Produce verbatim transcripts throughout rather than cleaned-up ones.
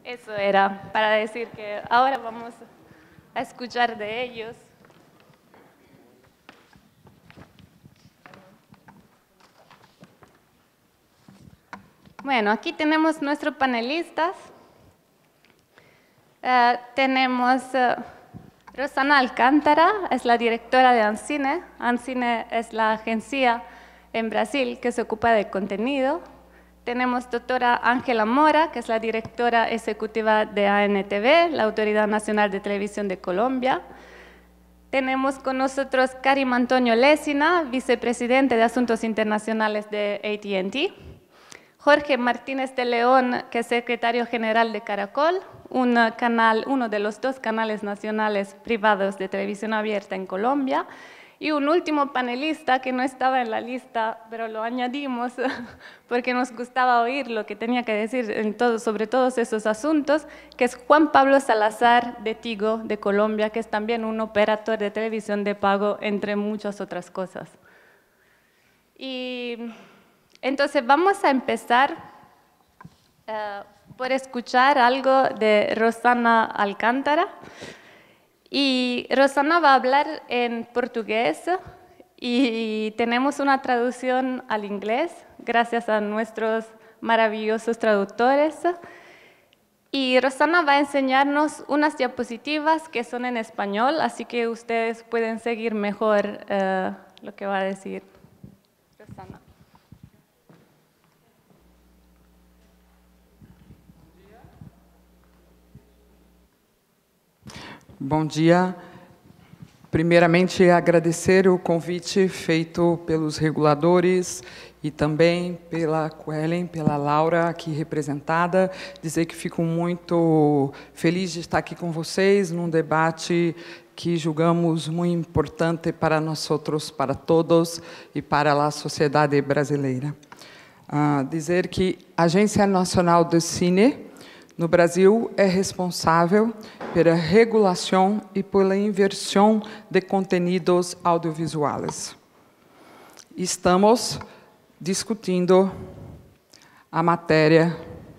Eso era para decir que ahora vamos a escuchar de ellos. Bueno, aquí tenemos nuestros panelistas. Uh, tenemos uh, Rosana Alcântara, es la directora de Ancine. Ancine es la agencia en Brasil que se ocupa de contenido. Tenemos doctora Ángela Mora, que es la directora ejecutiva de A N T V, la Autoridad Nacional de Televisión de Colombia. Tenemos con nosotros Karim Antonio Lécina, vicepresidente de Asuntos Internacionales de A T and T. Jorge Martínez de León, que es secretario general de Caracol, un canal, uno de los dos canales nacionales privados de televisión abierta en Colombia. Y un último panelista que no estaba en la lista, pero lo añadimos porque nos gustaba oír lo que tenía que decir en todo, sobre todos esos asuntos, que es Juan Pablo Salazar de Tigo, de Colombia, que es también un operador de televisión de pago, entre muchas otras cosas. Y entonces vamos a empezar uh, por escuchar algo de Rosana Alcântara. Y Rosana va a hablar en portugués y tenemos una traducción al inglés, gracias a nuestros maravillosos traductores. Y Rosana va a enseñarnos unas diapositivas que son en español, así que ustedes pueden seguir mejor uh, lo que va a decir Rosana. Bom dia. Primeiramente, agradecer o convite feito pelos reguladores e também pela Quellen, pela Laura aqui representada. Dizer que fico muito feliz de estar aqui com vocês num debate que julgamos muito importante para nós outros, para todos e para a sociedade brasileira. Uh, dizer que a Agência Nacional do Cine no Brasil é responsável pela regulação e pela inversão de conteúdos audiovisuais. Estamos discutindo a matéria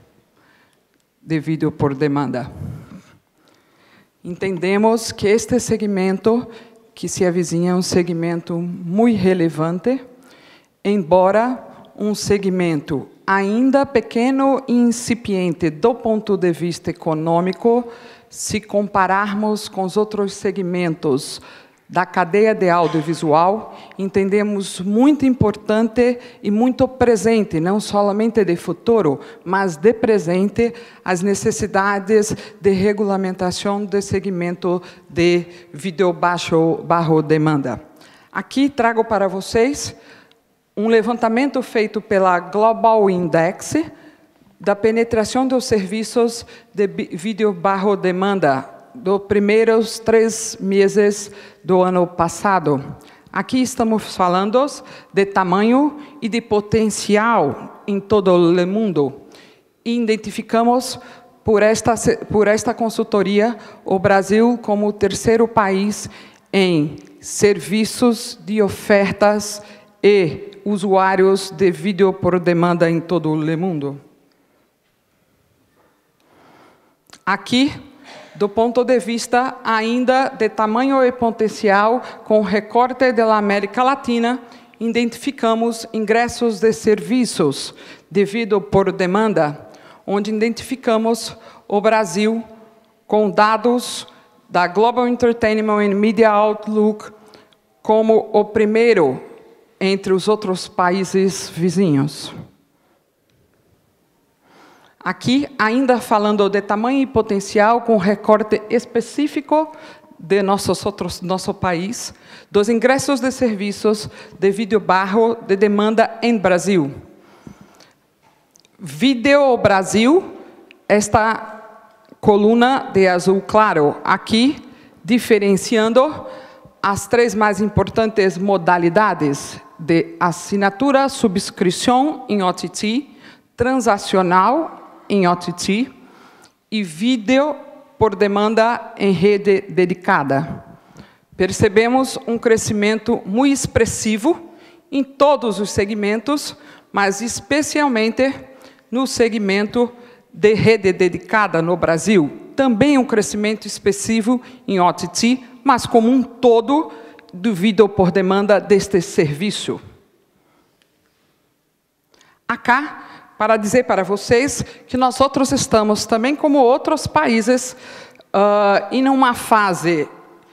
de vídeo por demanda. Entendemos que este segmento, que se avizinha um segmento muito relevante, embora um segmento ainda pequeno e incipiente do ponto de vista econômico, se compararmos com os outros segmentos da cadeia de audiovisual, entendemos muito importante e muito presente, não somente de futuro, mas de presente, as necessidades de regulamentação do segmento de vídeo baixo, baixo demanda. Aqui trago para vocês um levantamento feito pela Global Index da penetração dos serviços de vídeo baixo demanda dos primeiros três meses do ano passado. Aqui estamos falando de tamanho e de potencial em todo o mundo. E identificamos por esta, por esta consultoria o Brasil como o terceiro país em serviços de ofertas e usuários de vídeo por demanda em todo o mundo. Aqui, do ponto de vista ainda de tamanho e potencial, com recorte da América Latina, identificamos ingressos de serviços de vídeo por demanda, onde identificamos o Brasil com dados da Global Entertainment and Media Outlook como o primeiro entre os outros países vizinhos. Aqui, ainda falando de tamanho e potencial, com recorte específico de nossos outros, nosso país, dos ingressos de serviços de vídeo baixo de demanda em Brasil. Vídeo Brasil, esta coluna de azul claro, aqui, diferenciando as três mais importantes modalidades de assinatura, subscrição em O T T, transacional em O T T e vídeo por demanda em rede dedicada. Percebemos um crescimento muito expressivo em todos os segmentos, mas especialmente no segmento de rede dedicada no Brasil, também um crescimento expressivo em O T T, mas como um todo, devido por demanda deste serviço. Acá, para dizer para vocês que nós outros estamos também, como outros países, uh, em uma fase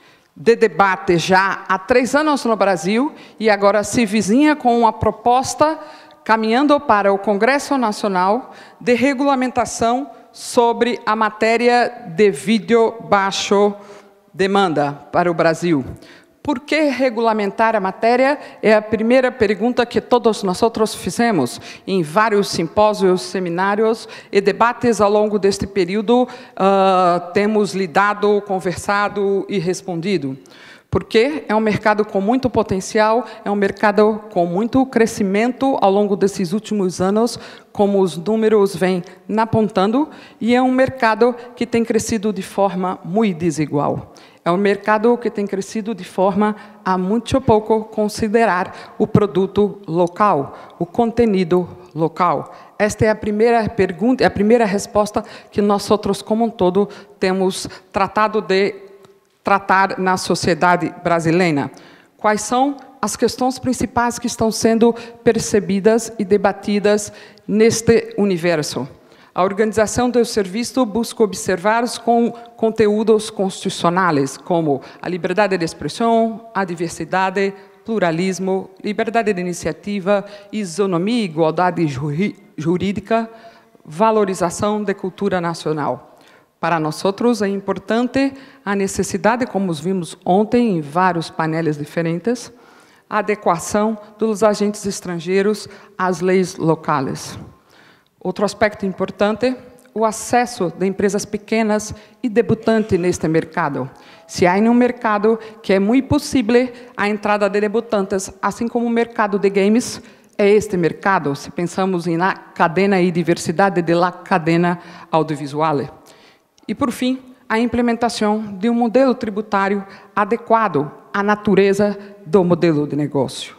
de debate já há três anos no Brasil, e agora se vizinha com uma proposta caminhando para o Congresso Nacional de regulamentação sobre a matéria de vídeo baixo demanda para o Brasil. Por que regulamentar a matéria? É a primeira pergunta que todos nós outros fizemos em vários simpósios, seminários e debates ao longo deste período. Uh, temos lidado, conversado e respondido. Porque é um mercado com muito potencial, é um mercado com muito crescimento ao longo desses últimos anos, como os números vêm apontando, e é um mercado que tem crescido de forma muito desigual. É um mercado que tem crescido de forma a muito pouco considerar o produto local, o conteúdo local. Esta é a primeira pergunta, a primeira resposta que nós outros, como um todo, temos tratado de tratar na sociedade brasileira. Quais são as questões principais que estão sendo percebidas e debatidas neste universo? A organização do serviço busca observar os conteúdos constitucionais, como a liberdade de expressão, a diversidade, pluralismo, liberdade de iniciativa, isonomia e igualdade jurídica, valorização da cultura nacional. Para nós outros é importante a necessidade, como vimos ontem em vários painéis diferentes, a adequação dos agentes estrangeiros às leis locais. Outro aspecto importante, o acesso de empresas pequenas e debutantes neste mercado. Se há um mercado que é muito possível a entrada de debutantes, assim como o mercado de games, é este mercado, se pensamos em la cadena e diversidade de la cadena audiovisual. E, por fim, a implementação de um modelo tributário adequado à natureza do modelo de negócio.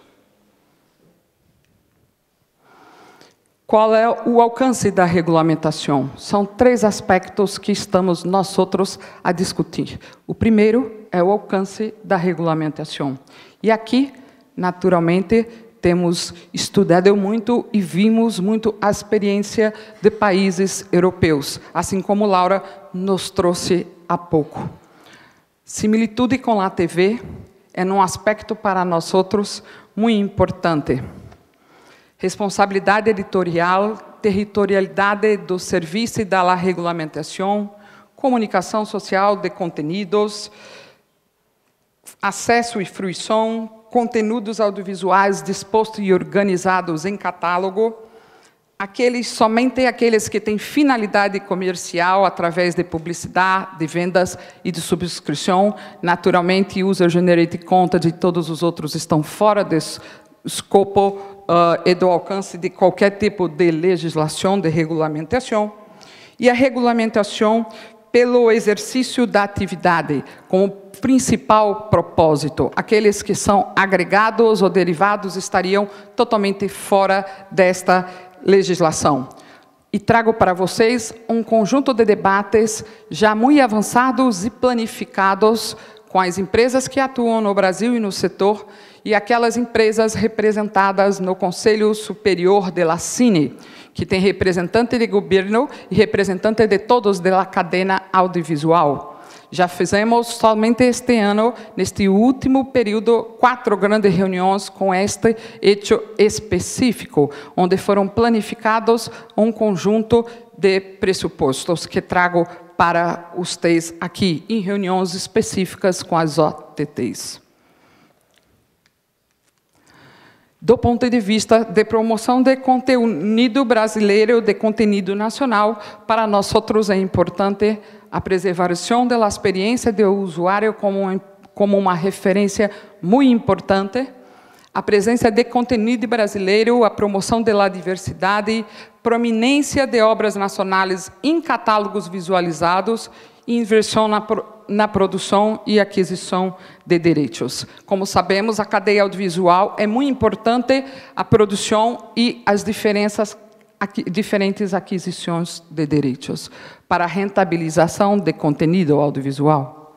Qual é o alcance da regulamentação? São três aspectos que estamos nós outros a discutir. O primeiro é o alcance da regulamentação. E aqui, naturalmente, temos estudado muito e vimos muito a experiência de países europeus, assim como Laura nos trouxe há pouco. Similitude com a T V é um aspecto para nós outros muito importante. Responsabilidade editorial, territorialidade do serviço e da regulamentação, comunicação social de conteúdos, acesso e fruição, conteúdos audiovisuais dispostos e organizados em catálogo, aqueles, somente aqueles que têm finalidade comercial através de publicidade, de vendas e de subscrição. Naturalmente, user-generated content e todos os outros estão fora desse escopo uh, e do alcance de qualquer tipo de legislação, de regulamentação. E a regulamentação pelo exercício da atividade, com o principal propósito. Aqueles que são agregados ou derivados estariam totalmente fora desta legislação. E trago para vocês um conjunto de debates já muito avançados e planificados com as empresas que atuam no Brasil e no setor, e aquelas empresas representadas no Conselho Superior de la Cine, que tem representante de governo e representante de todos da cadena audiovisual. Já fizemos somente este ano, neste último período, quatro grandes reuniões com este hecho específico, onde foram planificados um conjunto de pressupostos que trago para vocês aqui, em reuniões específicas com as O T Ts. Do ponto de vista de promoção de conteúdo brasileiro, de conteúdo nacional, para nós outros é importante a preservação da experiência do usuário como, como uma referência muito importante, a presença de conteúdo brasileiro, a promoção da diversidade, prominência de obras nacionais em catálogos visualizados e inversão na, na produção e aquisição de direitos. Como sabemos, a cadeia audiovisual é muito importante, a produção e as diferenças aqui, diferentes aquisições de direitos para rentabilização de conteúdo audiovisual.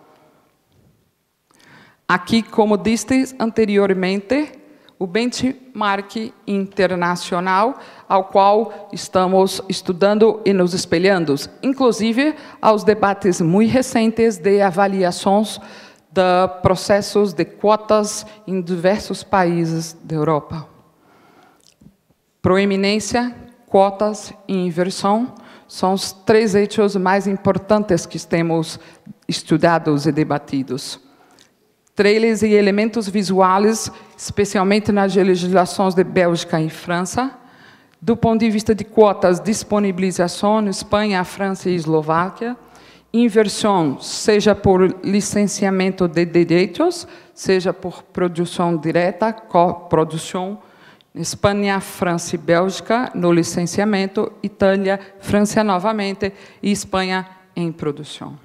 Aqui, como disse anteriormente, o benchmark internacional ao qual estamos estudando e nos espelhando, inclusive aos debates muito recentes de avaliações de processos de cotas em diversos países da Europa. Proeminência, cotas e inversão são os três eixos mais importantes que temos estudados e debatidos. Trailers e elementos visuais, especialmente nas legislações de Bélgica e França. Do ponto de vista de cotas, disponibilização, Espanha, França e Eslováquia. Inversão, seja por licenciamento de direitos, seja por produção direta, coprodução. Espanha, França e Bélgica no licenciamento, Itália, França novamente e Espanha em produção.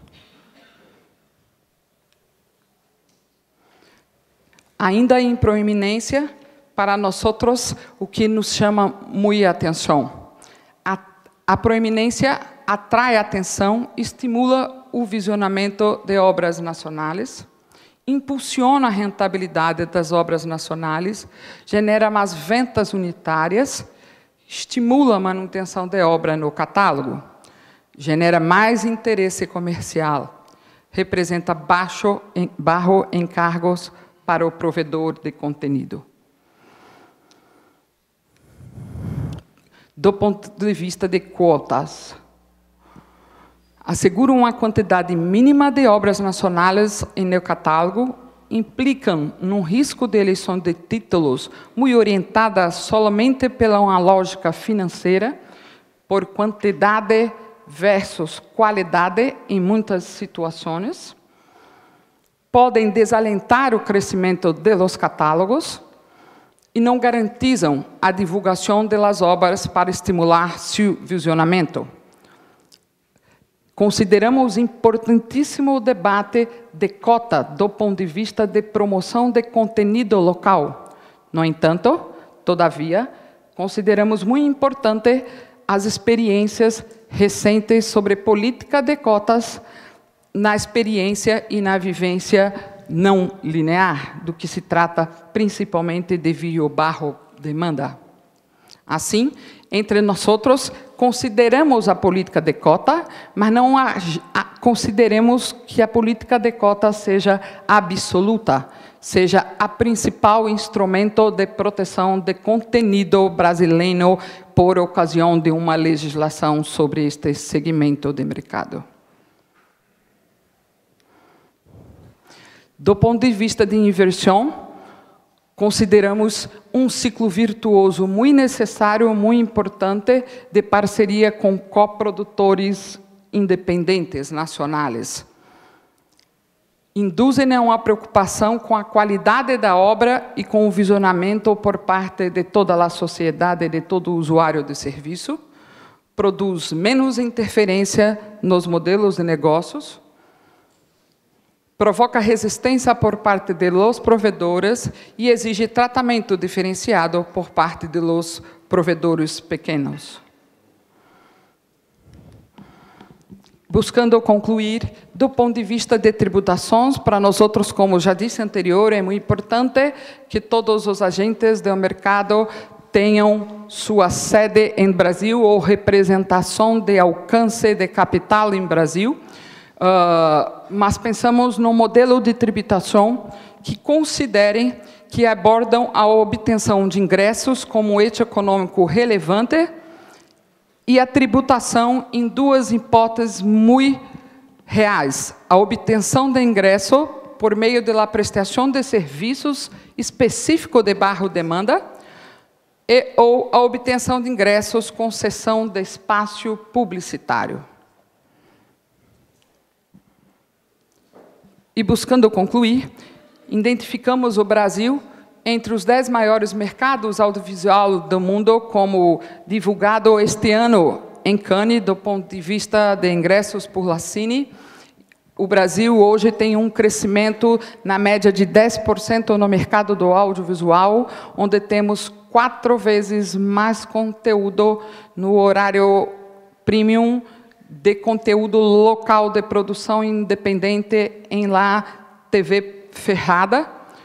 Ainda em proeminência, para nós outros, o que nos chama muita atenção. A, a proeminência atrai atenção, estimula o visionamento de obras nacionais, impulsiona a rentabilidade das obras nacionais, genera mais vendas unitárias, estimula a manutenção de obra no catálogo, genera mais interesse comercial, representa baixo, baixo encargos para o provedor de conteúdo. Do ponto de vista de cotas, asseguram uma quantidade mínima de obras nacionais em meu catálogo, implicam num risco de eleição de títulos muito orientada somente pela uma lógica financeira, por quantidade versus qualidade em muitas situações, podem desalentar o crescimento de los catálogos e não garantizam a divulgação das obras para estimular seu visionamento. Consideramos importantíssimo o debate de cota do ponto de vista de promoção de conteúdo local. No entanto, todavia, consideramos muito importante as experiências recentes sobre política de cotas na experiência e na vivência não linear, do que se trata principalmente de via barro demanda. Assim, entre nós outros, consideramos a política de cota, mas não a, a, consideremos que a política de cota seja absoluta, seja a principal instrumento de proteção de conteúdo brasileiro por ocasião de uma legislação sobre este segmento de mercado. Do ponto de vista de inversão, consideramos um ciclo virtuoso muito necessário, muito importante, de parceria com coprodutores independentes nacionais. Induzem a uma preocupação com a qualidade da obra e com o visionamento por parte de toda a sociedade, de todo usuário de serviço, produz menos interferência nos modelos de negócios, provoca resistência por parte de los provedores e exige tratamento diferenciado por parte de los provedores pequenos. Buscando concluir, do ponto de vista de tributações, para nós outros, como já disse anterior, é muito importante que todos os agentes do mercado tenham sua sede em Brasil ou representação de alcance de capital em Brasil. Uh, mas pensamos num modelo de tributação que considerem que abordam a obtenção de ingressos como eixo econômico relevante e a tributação em duas hipóteses muito reais. A obtenção de ingresso por meio da prestação de serviços específico de baixo demanda e ou a obtenção de ingressos com cessão de espaço publicitário. E buscando concluir, identificamos o Brasil entre os dez maiores mercados audiovisuais do mundo, como divulgado este ano em Cannes, do ponto de vista de ingressos por Lacine, O Brasil hoje tem um crescimento na média de dez por cento no mercado do audiovisual, onde temos quatro vezes mais conteúdo no horário premium de conteúdo local de produção independente em lá T V ferrada.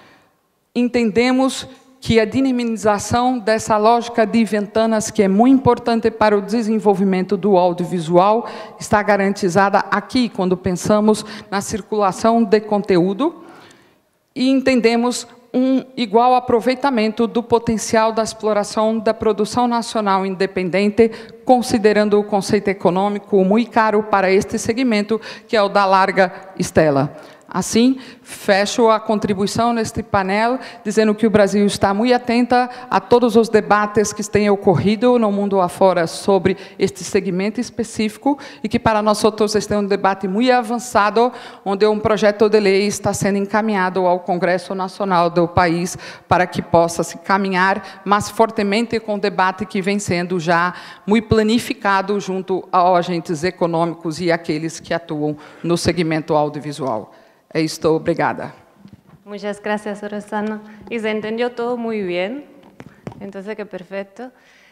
Entendemos que a dinamização dessa lógica de ventanas, que é muito importante para o desenvolvimento do audiovisual, está garantizada aqui, quando pensamos na circulação de conteúdo, e entendemos um igual aproveitamento do potencial da exploração da produção nacional independente, considerando o conceito econômico muito caro para este segmento, que é o da larga estela. Assim, fecho a contribuição neste painel, dizendo que o Brasil está muito atenta a todos os debates que têm ocorrido no mundo afora sobre este segmento específico, e que para nós outros este é um debate muito avançado, onde um projeto de lei está sendo encaminhado ao Congresso Nacional do país, para que possa se caminhar mais fortemente com o debate que vem sendo já muito planificado junto a agentes econômicos e aqueles que atuam no segmento audiovisual. É isto, obrigada. Muchas gracias, Rosana. Y se entendió todo muy bien, entonces qué perfecto.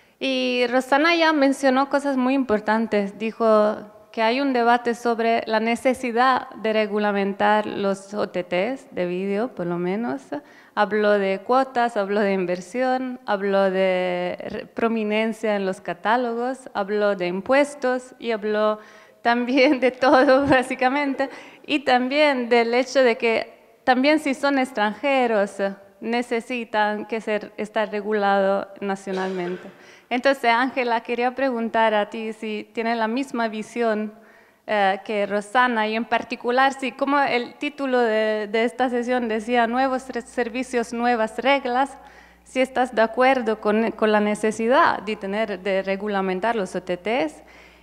Y Rosana ya mencionó cosas muy importantes. Dijo que hay un debate sobre la necesidad de regulamentar los O T Ts de vídeo, por lo menos. Habló de cuotas, habló de inversión, habló de prominencia en los catálogos, habló de impuestos y habló también de todo, básicamente, y también del hecho de que también si son extranjeros necesitan que ser, estar regulado nacionalmente. Entonces, Ángela, quería preguntar a ti si tienes la misma visión eh, que Rosana, y en particular, si como el título de, de esta sesión decía nuevos servicios, nuevas reglas, si estás de acuerdo con, con la necesidad de, tener, de regulamentar los O T Ts,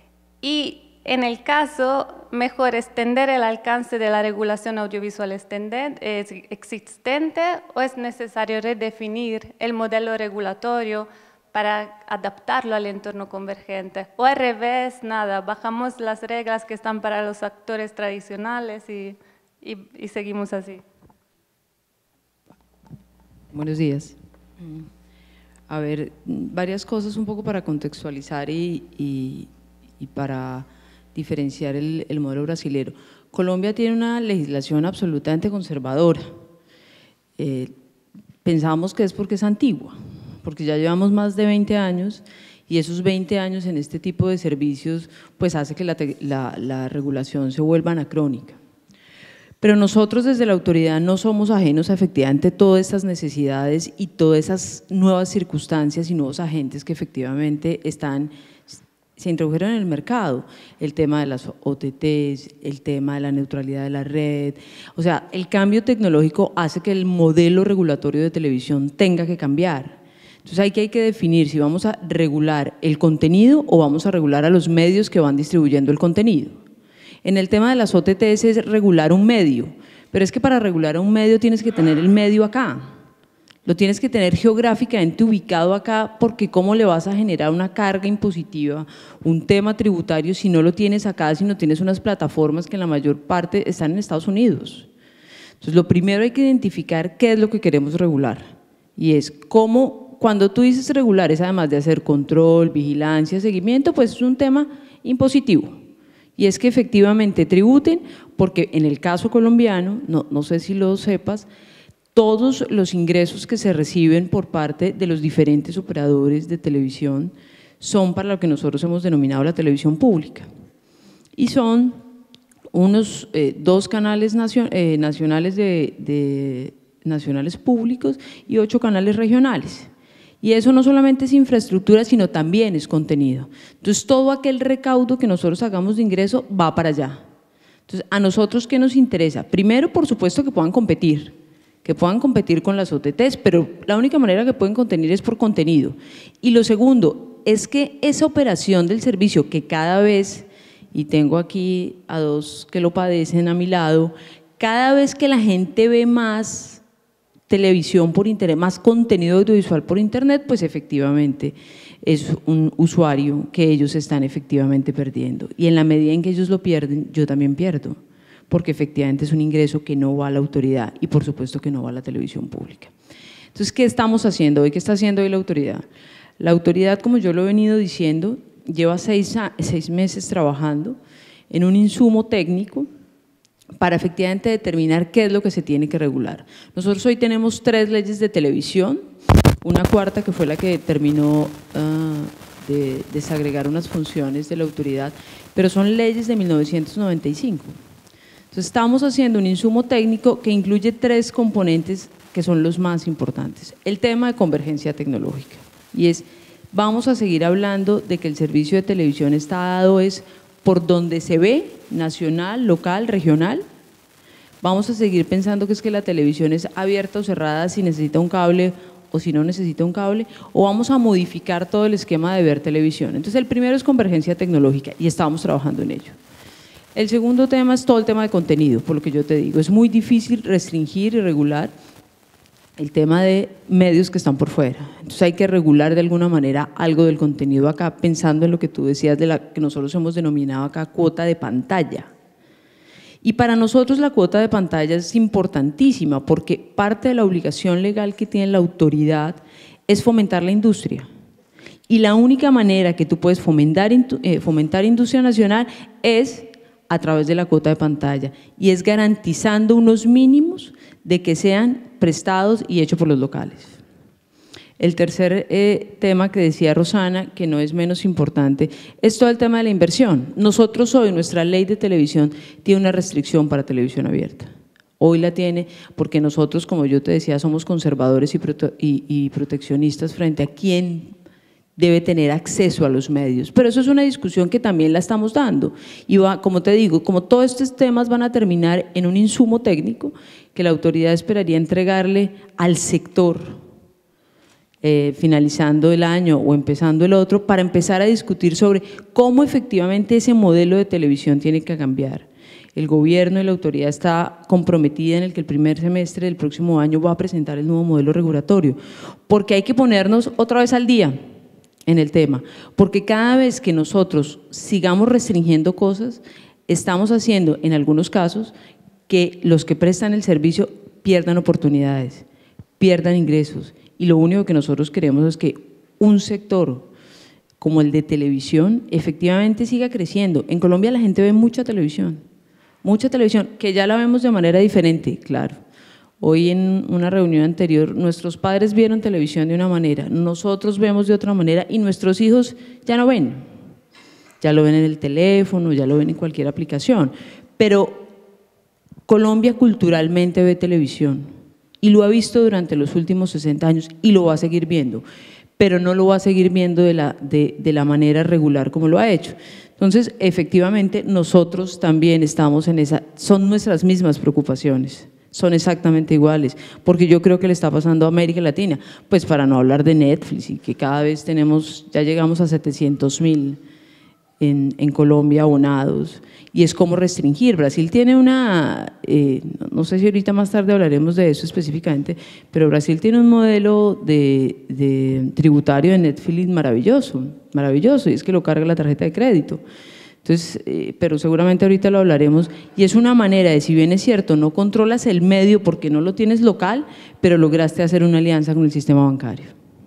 y en el caso, mejor extender el alcance de la regulación audiovisual existente, o es necesario redefinir el modelo regulatorio para adaptarlo al entorno convergente. O al revés, nada, bajamos las reglas que están para los actores tradicionales y, y, y seguimos así. Buenos días. A ver, varias cosas un poco para contextualizar y, y, y para diferenciar el, el modelo brasilero. Colombia tiene una legislación absolutamente conservadora. Eh, pensamos que es porque es antigua, porque ya llevamos más de veinte años, y esos veinte años en este tipo de servicios pues hace que la, la, la regulación se vuelva anacrónica. Pero nosotros desde la autoridad no somos ajenos a efectivamente todas estas necesidades y todas esas nuevas circunstancias y nuevos agentes que efectivamente están se introdujeron en el mercado, el tema de las O T Ts, el tema de la neutralidad de la red, o sea, el cambio tecnológico hace que el modelo regulatorio de televisión tenga que cambiar. Entonces hay que, hay que definir si vamos a regular el contenido o vamos a regular a los medios que van distribuyendo el contenido. En el tema de las O T Ts es regular un medio, pero es que para regular a un medio tienes que tener el medio acá. Lo tienes que tener geográficamente ubicado acá, porque ¿cómo le vas a generar una carga impositiva, un tema tributario, si no lo tienes acá, si no tienes unas plataformas que en la mayor parte están en Estados Unidos? Entonces, lo primero hay que identificar qué es lo que queremos regular, y es cómo, cuando tú dices regular, es además de hacer control, vigilancia, seguimiento, pues es un tema impositivo, y es que efectivamente tributen, porque en el caso colombiano, no, no sé si lo sepas, todos los ingresos que se reciben por parte de los diferentes operadores de televisión son para lo que nosotros hemos denominado la televisión pública, y son unos eh, dos canales nacion, eh, nacionales, de, de, nacionales públicos y ocho canales regionales. Y eso no solamente es infraestructura, sino también es contenido. Entonces, todo aquel recaudo que nosotros hagamos de ingreso va para allá. Entonces, ¿a nosotros qué nos interesa? Primero, por supuesto, que puedan competir, que puedan competir con las O T Ts, pero la única manera que pueden contener es por contenido. Y lo segundo es que esa operación del servicio, que cada vez, y tengo aquí a dos que lo padecen a mi lado, cada vez que la gente ve más televisión por internet, más contenido audiovisual por internet, pues efectivamente es un usuario que ellos están efectivamente perdiendo. Y en la medida en que ellos lo pierden, yo también pierdo, porque efectivamente es un ingreso que no va a la autoridad y por supuesto que no va a la televisión pública. Entonces, ¿qué estamos haciendo hoy? ¿Qué está haciendo hoy la autoridad? La autoridad, como yo lo he venido diciendo, lleva seis, seis meses trabajando en un insumo técnico para efectivamente determinar qué es lo que se tiene que regular. Nosotros hoy tenemos tres leyes de televisión, una cuarta que fue la que terminó uh, de desagregar unas funciones de la autoridad, pero son leyes de mil novecientos noventa y cinco. Entonces estamos haciendo un insumo técnico que incluye tres componentes que son los más importantes. El tema de convergencia tecnológica, y es, vamos a seguir hablando de que el servicio de televisión está dado es por donde se ve, nacional, local, regional. Vamos a seguir pensando que es que la televisión es abierta o cerrada si necesita un cable o si no necesita un cable, o vamos a modificar todo el esquema de ver televisión. Entonces el primero es convergencia tecnológica y estamos trabajando en ello. El segundo tema es todo el tema de contenido, por lo que yo te digo, es muy difícil restringir y regular el tema de medios que están por fuera. Entonces hay que regular de alguna manera algo del contenido acá, pensando en lo que tú decías de la que nosotros hemos denominado acá cuota de pantalla. Y para nosotros la cuota de pantalla es importantísima porque parte de la obligación legal que tiene la autoridad es fomentar la industria. Y la única manera que tú puedes fomentar, eh, fomentar industria nacional es a través de la cuota de pantalla y es garantizando unos mínimos de que sean prestados y hechos por los locales. El tercer eh, tema que decía Rosana, que no es menos importante, es todo el tema de la inversión. Nosotros hoy, nuestra ley de televisión tiene una restricción para televisión abierta. Hoy la tiene porque nosotros, como yo te decía, somos conservadores y, prote y, y proteccionistas frente a quién debe tener acceso a los medios, pero eso es una discusión que también la estamos dando y va, como te digo, como todos estos temas van a terminar en un insumo técnico que la autoridad esperaría entregarle al sector eh, finalizando el año o empezando el otro para empezar a discutir sobre cómo efectivamente ese modelo de televisión tiene que cambiar. El gobierno y la autoridad está comprometida en el que el primer semestre del próximo año va a presentar el nuevo modelo regulatorio, porque hay que ponernos otra vez al día en el tema, porque cada vez que nosotros sigamos restringiendo cosas, estamos haciendo en algunos casos que los que prestan el servicio pierdan oportunidades, pierdan ingresos, y lo único que nosotros queremos es que un sector como el de televisión efectivamente siga creciendo. En Colombia la gente ve mucha televisión, mucha televisión, que ya la vemos de manera diferente, claro. Hoy en una reunión anterior, nuestros padres vieron televisión de una manera, nosotros vemos de otra manera y nuestros hijos ya no ven, ya lo ven en el teléfono, ya lo ven en cualquier aplicación, pero Colombia culturalmente ve televisión y lo ha visto durante los últimos sesenta años y lo va a seguir viendo, pero no lo va a seguir viendo de la, de, de la manera regular como lo ha hecho. Entonces, efectivamente, nosotros también estamos en esa, son nuestras mismas preocupaciones. Son exactamente iguales, porque yo creo que le está pasando a América Latina, pues para no hablar de Netflix y que cada vez tenemos, ya llegamos a setecientos mil en, en Colombia abonados, y es como restringir. Brasil tiene una, eh, no sé si ahorita más tarde hablaremos de eso específicamente, pero Brasil tiene un modelo de, de tributario de Netflix maravilloso, maravilloso, y es que lo carga la tarjeta de crédito. Entonces, eh, pero seguramente ahorita lo hablaremos y es una manera de, si bien es cierto, no controlas el medio porque no lo tienes local, pero lograste hacer una alianza con el sistema bancario.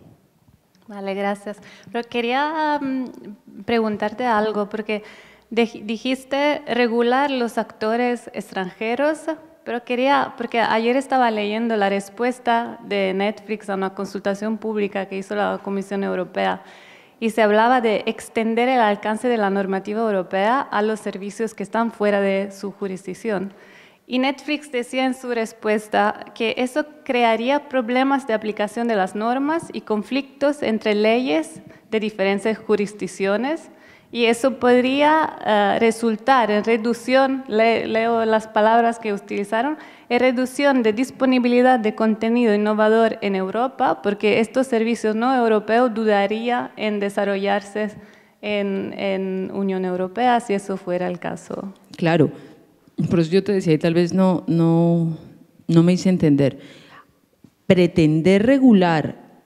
Vale, gracias. Pero quería um, preguntarte algo, porque de, dijiste regular los actores extranjeros, pero quería, porque ayer estaba leyendo la respuesta de Netflix a una consultación pública que hizo la Comisión Europea, y se hablaba de extender el alcance de la normativa europea a los servicios que están fuera de su jurisdicción. Y Netflix decía en su respuesta que eso crearía problemas de aplicación de las normas y conflictos entre leyes de diferentes jurisdicciones, y eso podría uh, resultar en reducción, le, leo las palabras que utilizaron, en reducción de disponibilidad de contenido innovador en Europa, porque estos servicios no europeos dudaría en desarrollarse en, en Unión Europea si eso fuera el caso. Claro, por eso yo te decía, y tal vez no, no, no me hice entender, pretender regular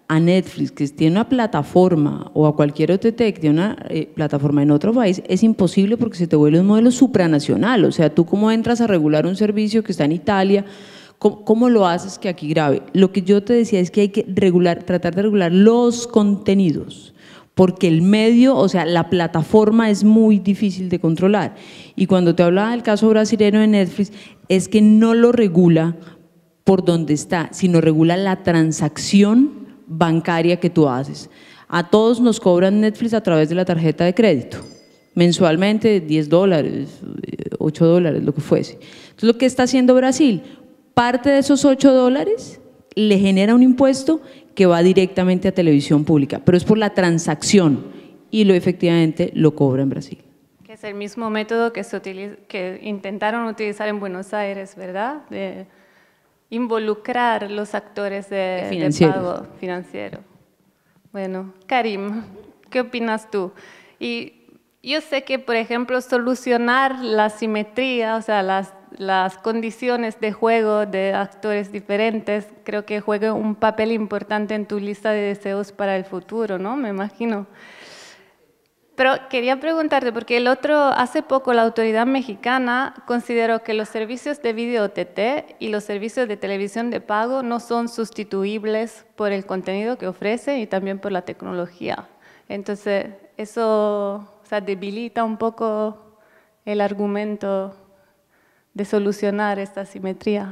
a Netflix, que tiene una plataforma, o a cualquier O T T que tiene una eh, plataforma en otro país, es imposible porque se te vuelve un modelo supranacional. O sea, tú cómo entras a regular un servicio que está en Italia, ¿cómo, cómo lo haces que aquí grave? Lo que yo te decía es que hay que regular, tratar de regular los contenidos, porque el medio, o sea, la plataforma es muy difícil de controlar. Y cuando te hablaba del caso brasileño de Netflix, es que no lo regula por donde está, sino regula la transacción bancaria que tú haces. A todos nos cobran Netflix a través de la tarjeta de crédito, mensualmente diez dólares, ocho dólares, lo que fuese. Entonces, ¿lo que está haciendo Brasil? Parte de esos ocho dólares le genera un impuesto que va directamente a televisión pública, pero es por la transacción y lo efectivamente lo cobra en Brasil. Que es el mismo método que, se utiliza, que intentaron utilizar en Buenos Aires, ¿verdad? De involucrar los actores de, de pago financiero. Bueno, Karim, ¿qué opinas tú? Y yo sé que, por ejemplo, solucionar la simetría, o sea, las, las condiciones de juego de actores diferentes, creo que juega un papel importante en tu lista de deseos para el futuro, ¿no? Me imagino. Pero quería preguntarte, porque el otro, hace poco la autoridad mexicana consideró que los servicios de video O T T y los servicios de televisión de pago no son sustituibles por el contenido que ofrecen y también por la tecnología. Entonces, eso, o sea, debilita un poco el argumento de solucionar esta asimetría.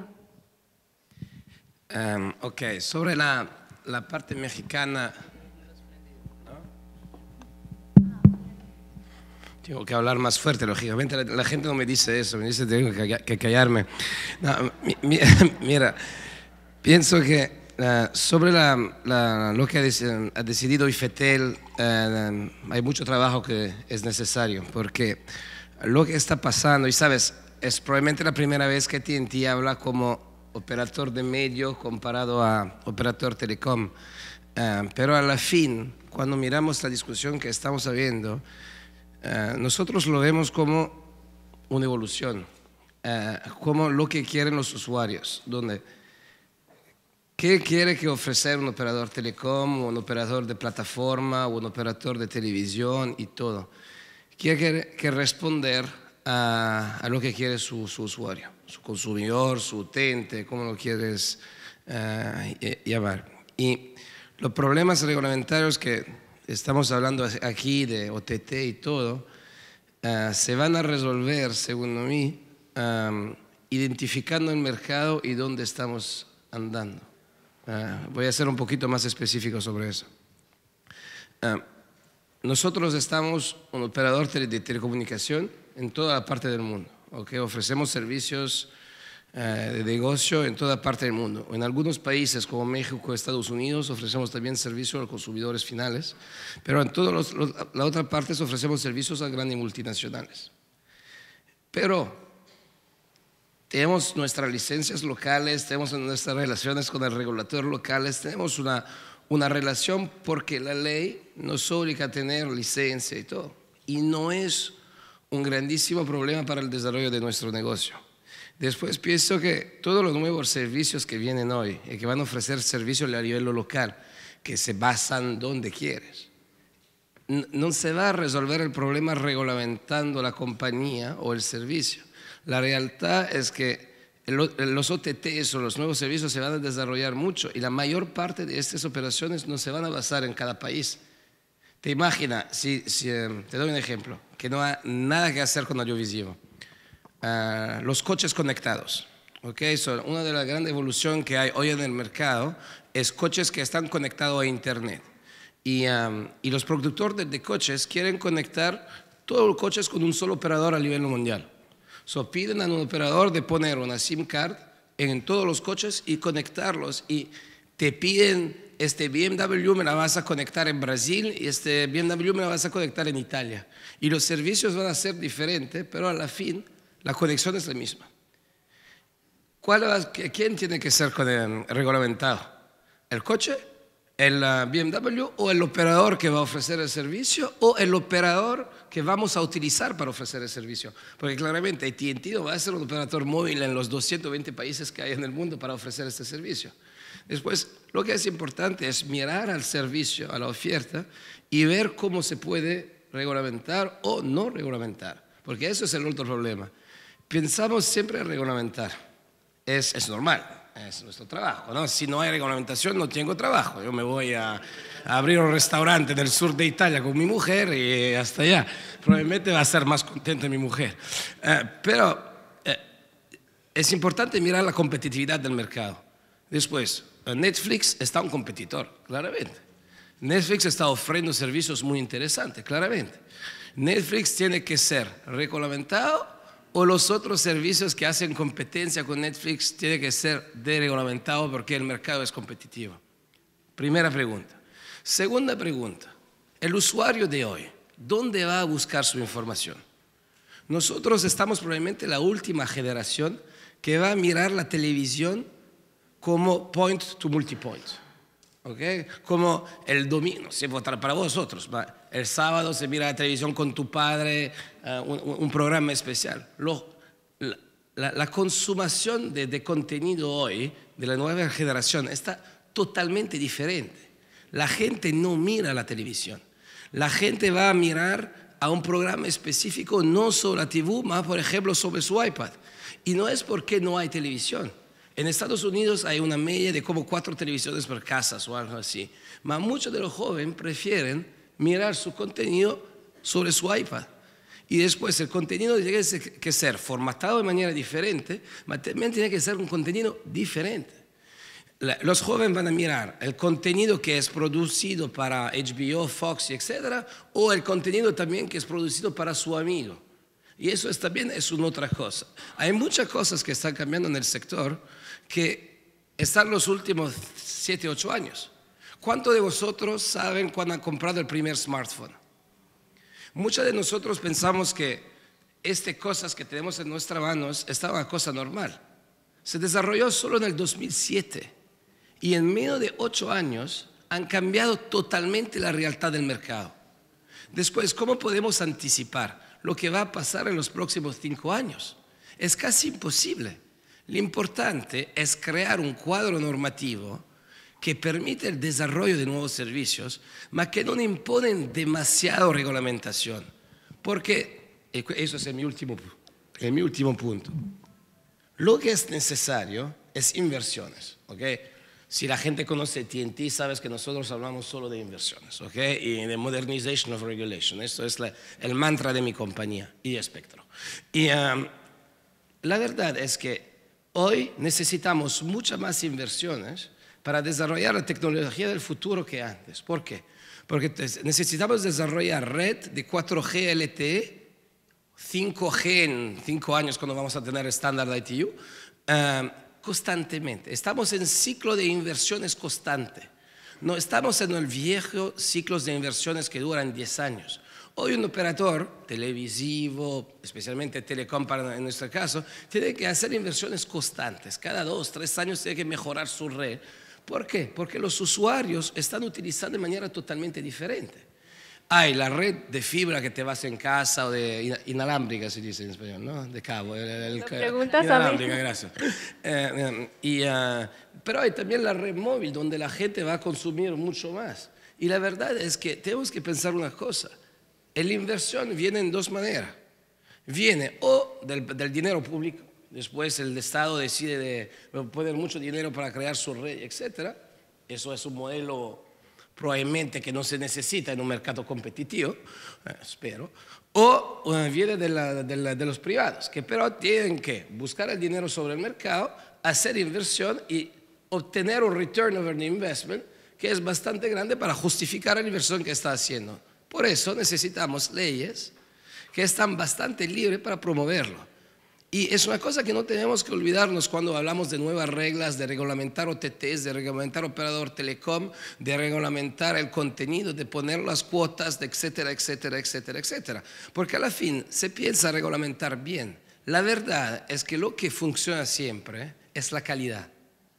Um, ok, sobre la, la parte mexicana, tengo que hablar más fuerte, lógicamente. La, la gente no me dice eso, me dice que tengo que, que callarme. No, mi, mi, mira, pienso que uh, sobre la, la, lo que ha, ha decidido IFETEL, uh, hay mucho trabajo que es necesario, porque lo que está pasando, y sabes, es probablemente la primera vez que T N T habla como operador de medio comparado a operador telecom. Uh, pero a la fin, cuando miramos la discusión que estamos habiendo, Uh, nosotros lo vemos como una evolución, uh, como lo que quieren los usuarios, donde ¿qué quiere que ofrecer un operador telecom, un operador de plataforma, un operador de televisión y todo? Quiere que responder a, a lo que quiere su, su usuario, su consumidor, su utente, como lo quieres uh, llamar. Y los problemas reglamentarios que estamos hablando aquí de O T T y todo, uh, se van a resolver, según mí, um, identificando el mercado y dónde estamos andando. Uh, voy a ser un poquito más específico sobre eso. Uh, nosotros estamos un operador de telecomunicación en toda la parte del mundo. ¿Okay? Ofrecemos servicios uh, de negocio en toda parte del mundo. En algunos países como México, Estados Unidos, ofrecemos también servicios a los consumidores finales, pero en toda la otra parte ofrecemos servicios a grandes multinacionales. Pero tenemos nuestras licencias locales, tenemos nuestras relaciones con el regulador locales, tenemos una, una relación porque la ley nos obliga a tener licencia y todo. Y no es un grandísimo problema para el desarrollo de nuestro negocio. Después pienso que todos los nuevos servicios que vienen hoy y que van a ofrecer servicios a nivel local, que se basan donde quieres, no se va a resolver el problema reglamentando la compañía o el servicio. La realidad es que los O T Ts o los nuevos servicios se van a desarrollar mucho y la mayor parte de estas operaciones no se van a basar en cada país. Te imaginas, si, si, te doy un ejemplo, que no ha nada que hacer con audiovisivo. Uh, los coches conectados, ¿okay? So, una de las grandes evoluciones que hay hoy en el mercado es coches que están conectados a internet y, um, y los productores de, de coches quieren conectar todos los coches con un solo operador a nivel mundial. So, piden a un operador de poner una SIM card en todos los coches y conectarlos y te piden este B M W me la vas a conectar en Brasil y este B M W me la vas a conectar en Italia y los servicios van a ser diferentes, pero a la fin la conexión es la misma. ¿Cuál, ¿Quién tiene que ser reglamentado? ¿El coche, el B M W o el operador que va a ofrecer el servicio o el operador que vamos a utilizar para ofrecer el servicio? Porque claramente A T and T no va a ser un operador móvil en los doscientos veinte países que hay en el mundo para ofrecer este servicio. Después, lo que es importante es mirar al servicio, a la oferta, y ver cómo se puede regulamentar o no regulamentar, porque eso es el otro problema. Pensamos siempre en regulamentar, es, es normal. Es nuestro trabajo, ¿no? Si no hay regulamentación, no tengo trabajo. Yo me voy a, a abrir un restaurante en el sur de Italia con mi mujer y hasta allá. Probablemente va a ser más contenta mi mujer. Eh, pero eh, es importante mirar la competitividad del mercado. Después, Netflix está un competidor, claramente. Netflix está ofreciendo servicios muy interesantes, claramente. Netflix tiene que ser regulamentado, o los otros servicios que hacen competencia con Netflix tienen que ser desregulamentados porque el mercado es competitivo. Primera pregunta. Segunda pregunta. El usuario de hoy, ¿dónde va a buscar su información? Nosotros estamos probablemente la última generación que va a mirar la televisión como point to multipoint. ¿Okay? Como el domingo, se votará para vosotros, el sábado se mira la televisión con tu padre, uh, un, un programa especial. Lo, la, la, la consumación de, de contenido hoy de la nueva generación está totalmente diferente. La gente no mira la televisión, la gente va a mirar a un programa específico, no sobre la T V, más por ejemplo sobre su iPad. Y no es porque no hay televisión. En Estados Unidos hay una media de como cuatro televisiones por casa o algo así. Pero muchos de los jóvenes prefieren mirar su contenido sobre su iPad. Y después el contenido tiene que ser formatado de manera diferente, pero también tiene que ser un contenido diferente. Los jóvenes van a mirar el contenido que es producido para H B O, Fox, etcétera, o el contenido también que es producido para su amigo. Y eso es, también es una otra cosa. Hay muchas cosas que están cambiando en el sector que están los últimos siete, ocho años. ¿Cuántos de vosotros saben cuándo han comprado el primer smartphone? Muchos de nosotros pensamos que estas cosas que tenemos en nuestras manos estaban una cosa normal. Se desarrolló solo en el dos mil siete y en menos de ocho años han cambiado totalmente la realidad del mercado. Después, ¿cómo podemos anticipar lo que va a pasar en los próximos cinco años? Es casi imposible. Lo importante es crear un cuadro normativo que permite el desarrollo de nuevos servicios, pero que no imponen demasiada regulamentación. Porque, eso es mi último, el mi último punto, lo que es necesario es inversiones. ¿Okay? Si la gente conoce T N T, sabes que nosotros hablamos solo de inversiones, ¿okay? Y de modernization of regulation. Esto es la, el mantra de mi compañía y de Spectro. Y um, la verdad es que hoy necesitamos muchas más inversiones para desarrollar la tecnología del futuro que antes. ¿Por qué? Porque necesitamos desarrollar red de cuatro G L T E, cinco G en cinco años cuando vamos a tener estándar de I T U, um, constantemente. Estamos en ciclo de inversiones constante. No estamos en el viejo ciclo de inversiones que duran diez años. Hoy un operador televisivo, especialmente telecom para en nuestro caso, tiene que hacer inversiones constantes. Cada dos, tres años tiene que mejorar su red. ¿Por qué? Porque los usuarios están utilizando de manera totalmente diferente. Hay la red de fibra que te vas en casa o de inalámbrica, se dice en español, ¿no? De cabo. El, el, preguntas inalámbrica, a mí. gracias. Eh, y, uh, pero hay también la red móvil, donde la gente va a consumir mucho más. Y la verdad es que tenemos que pensar una cosa. La inversión viene en dos maneras. Viene o del, del dinero público, después el Estado decide de poner mucho dinero para crear su red, etcétera. Eso es un modelo probablemente que no se necesita en un mercado competitivo, eh, espero, o uh, viene de, la, de, la, de los privados, que pero tienen que buscar el dinero sobre el mercado, hacer inversión y obtener un return over the investment que es bastante grande para justificar la inversión que está haciendo. Por eso necesitamos leyes que están bastante libres para promoverlo. Y es una cosa que no tenemos que olvidarnos cuando hablamos de nuevas reglas, de reglamentar O T Ts, de reglamentar operador telecom, de reglamentar el contenido, de poner las cuotas, de etcétera, etcétera, etcétera, etcétera. Porque a la fin se piensa reglamentar bien. La verdad es que lo que funciona siempre es la calidad.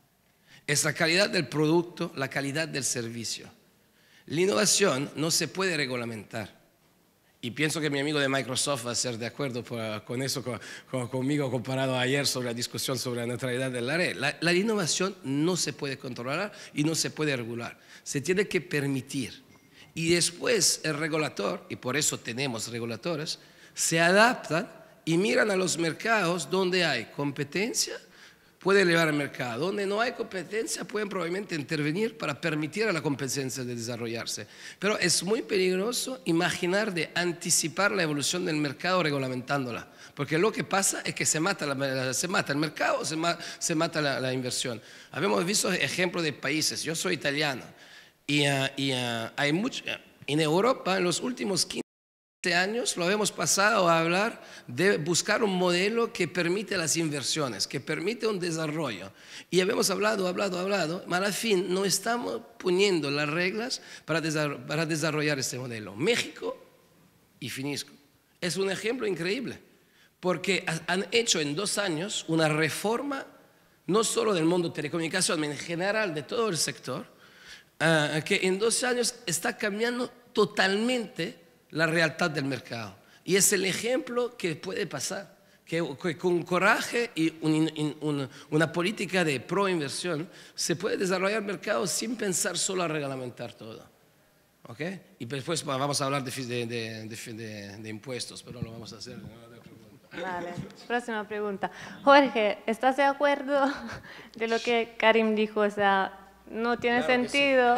Es la calidad del producto, la calidad del servicio. La innovación no se puede reglamentar. Y pienso que mi amigo de Microsoft va a ser de acuerdo por, con eso, con, con, conmigo, comparado a ayer sobre la discusión sobre la neutralidad de la red. La, la innovación no se puede controlar y no se puede regular. Se tiene que permitir. Y después el regulador, y por eso tenemos reguladores, se adaptan y miran a los mercados donde hay competencia, puede elevar el mercado. Donde no hay competencia, pueden probablemente intervenir para permitir a la competencia de desarrollarse. Pero es muy peligroso imaginar de anticipar la evolución del mercado reglamentándola. Porque lo que pasa es que se mata, la, se mata el mercado, se, ma, se mata la, la inversión. Habíamos visto ejemplos de países. Yo soy italiano. Y, uh, y uh, hay mucho, en Europa, en los últimos quince años lo hemos pasado a hablar de buscar un modelo que permite las inversiones, que permite un desarrollo. Y habíamos hablado, hablado, hablado, pero al fin no estamos poniendo las reglas para desarrollar, para desarrollar este modelo. México, y finisco, es un ejemplo increíble, porque han hecho en dos años una reforma, no solo del mundo de telecomunicación, sino en general de todo el sector, uh, que en dos años está cambiando totalmente la realidad del mercado. Y es el ejemplo que puede pasar, que, que con coraje y un, un, una política de pro-inversión se puede desarrollar el mercado sin pensar solo a reglamentar todo. ¿Ok? Y después vamos a hablar de, de, de, de, de impuestos, pero lo vamos a hacer. Vale, próxima pregunta. Jorge, ¿estás de acuerdo de lo que Karim dijo? O sea, no tiene claro sentido.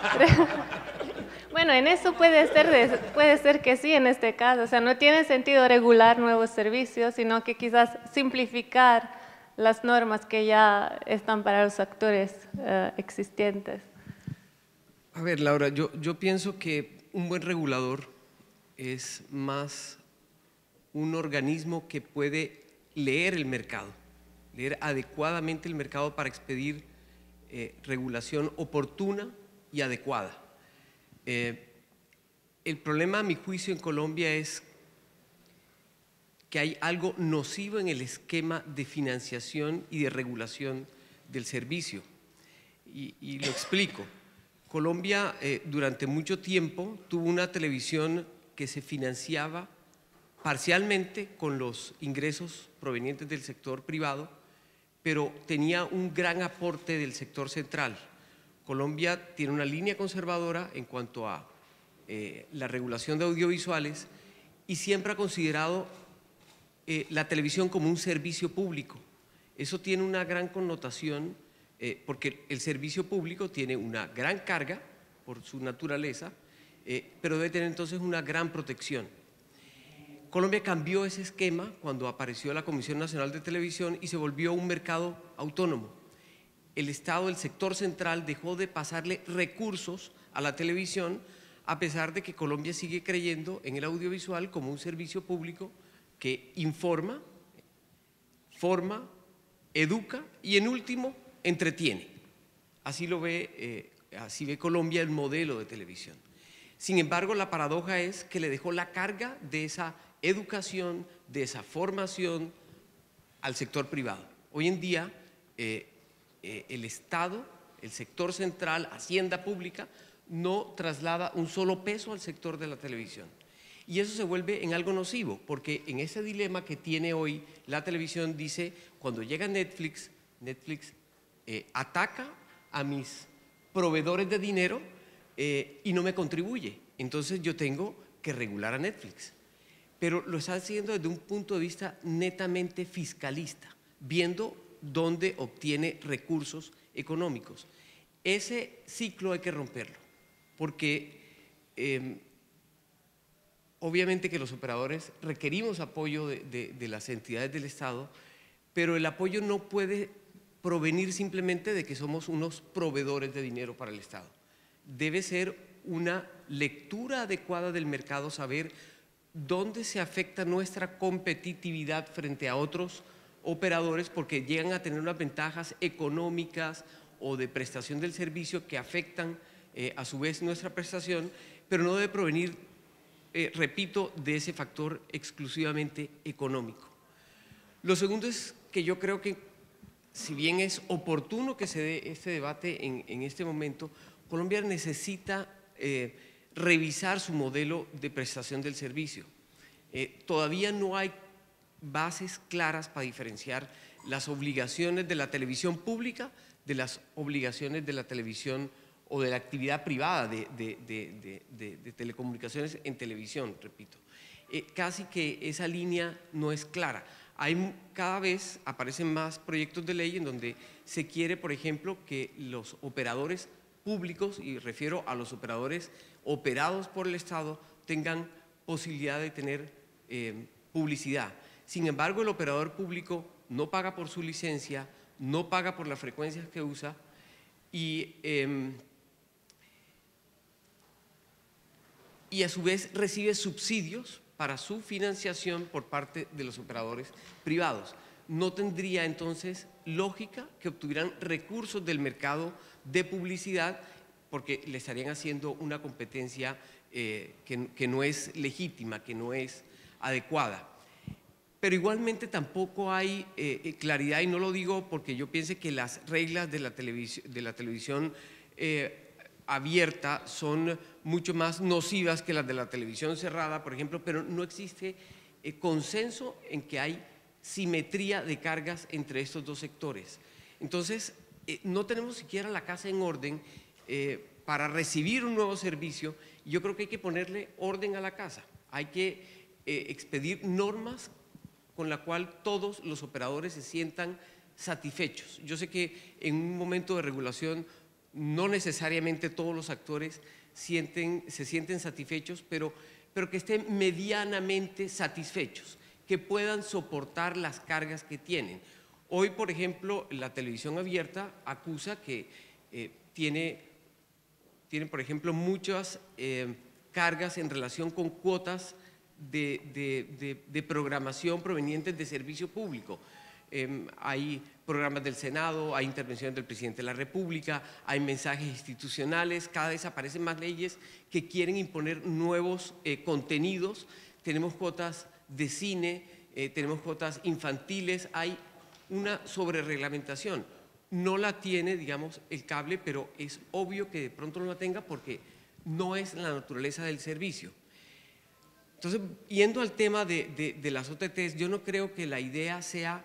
Bueno, en eso puede ser, puede ser que sí en este caso. O sea, no tiene sentido regular nuevos servicios, sino que quizás simplificar las normas que ya están para los actores uh, existentes. A ver, Laura, yo, yo pienso que un buen regulador es más un organismo que puede leer el mercado, leer adecuadamente el mercado para expedir eh, regulación oportuna y adecuada. Eh, el problema, a mi juicio, en Colombia es que hay algo nocivo en el esquema de financiación y de regulación del servicio. Y, y lo explico. Colombia eh, durante mucho tiempo tuvo una televisión que se financiaba parcialmente con los ingresos provenientes del sector privado, pero tenía un gran aporte del sector central. Colombia tiene una línea conservadora en cuanto a eh, la regulación de audiovisuales y siempre ha considerado eh, la televisión como un servicio público. Eso tiene una gran connotación eh, porque el servicio público tiene una gran carga por su naturaleza, eh, pero debe tener entonces una gran protección. Colombia cambió ese esquema cuando apareció la Comisión Nacional de Televisión y se volvió un mercado autónomo. El Estado, el sector central, dejó de pasarle recursos a la televisión, a pesar de que Colombia sigue creyendo en el audiovisual como un servicio público que informa, forma, educa y en último entretiene. Así lo ve, eh, así ve Colombia el modelo de televisión. Sin embargo, la paradoja es que le dejó la carga de esa educación, de esa formación al sector privado. Hoy en día eh, eh, el Estado, el sector central, Hacienda Pública, no traslada un solo peso al sector de la televisión. Y eso se vuelve en algo nocivo, porque en ese dilema que tiene hoy la televisión dice, cuando llega Netflix, Netflix eh, ataca a mis proveedores de dinero eh, y no me contribuye. Entonces yo tengo que regular a Netflix. Pero lo está haciendo desde un punto de vista netamente fiscalista, viendo dónde obtiene recursos económicos. Ese ciclo hay que romperlo, porque eh, obviamente que los operadores requerimos apoyo de, de, de las entidades del Estado, pero el apoyo no puede provenir simplemente de que somos unos proveedores de dinero para el Estado. Debe ser una lectura adecuada del mercado, saber dónde se afecta nuestra competitividad frente a otros operadores porque llegan a tener unas ventajas económicas o de prestación del servicio que afectan eh, a su vez nuestra prestación, pero no debe provenir, eh, repito, de ese factor exclusivamente económico. Lo segundo es que yo creo que, si bien es oportuno que se dé este debate en, en este momento, Colombia necesita eh, revisar su modelo de prestación del servicio. Eh, todavía no hay bases claras para diferenciar las obligaciones de la televisión pública de las obligaciones de la televisión o de la actividad privada de, de, de, de, de, de telecomunicaciones en televisión, repito. Eh, casi que esa línea no es clara. Hay, cada vez aparecen más proyectos de ley en donde se quiere, por ejemplo, que los operadores públicos, y refiero a los operadores operados por el Estado, tengan posibilidad de tener eh, publicidad. Sin embargo, el operador público no paga por su licencia, no paga por las frecuencias que usa y, eh, y a su vez recibe subsidios para su financiación por parte de los operadores privados. No tendría entonces lógica que obtuvieran recursos del mercado de publicidad porque le estarían haciendo una competencia eh, que, que no es legítima, que no es adecuada. Pero igualmente tampoco hay eh, claridad, y no lo digo porque yo piense que las reglas de la televisión, de la televisión eh, abierta son mucho más nocivas que las de la televisión cerrada, por ejemplo, pero no existe eh, consenso en que hay simetría de cargas entre estos dos sectores. Entonces, eh, no tenemos siquiera la casa en orden eh, para recibir un nuevo servicio. Yo creo que hay que ponerle orden a la casa, hay que eh, expedir normas con la cual todos los operadores se sientan satisfechos. Yo sé que en un momento de regulación no necesariamente todos los actores sienten, se sienten satisfechos, pero, pero que estén medianamente satisfechos, que puedan soportar las cargas que tienen. Hoy, por ejemplo, la televisión abierta acusa que eh, tiene, tiene, por ejemplo, muchas eh, cargas en relación con cuotas De, de, de, de programación provenientes de servicio público. Eh, hay programas del Senado, hay intervenciones del Presidente de la República, hay mensajes institucionales, cada vez aparecen más leyes que quieren imponer nuevos eh, contenidos. Tenemos cuotas de cine, eh, tenemos cuotas infantiles, hay una sobrereglamentación. No la tiene, digamos, el cable, pero es obvio que de pronto no la tenga porque no es la naturaleza del servicio. Entonces, yendo al tema de, de, de las O T Tes, yo no creo que la idea sea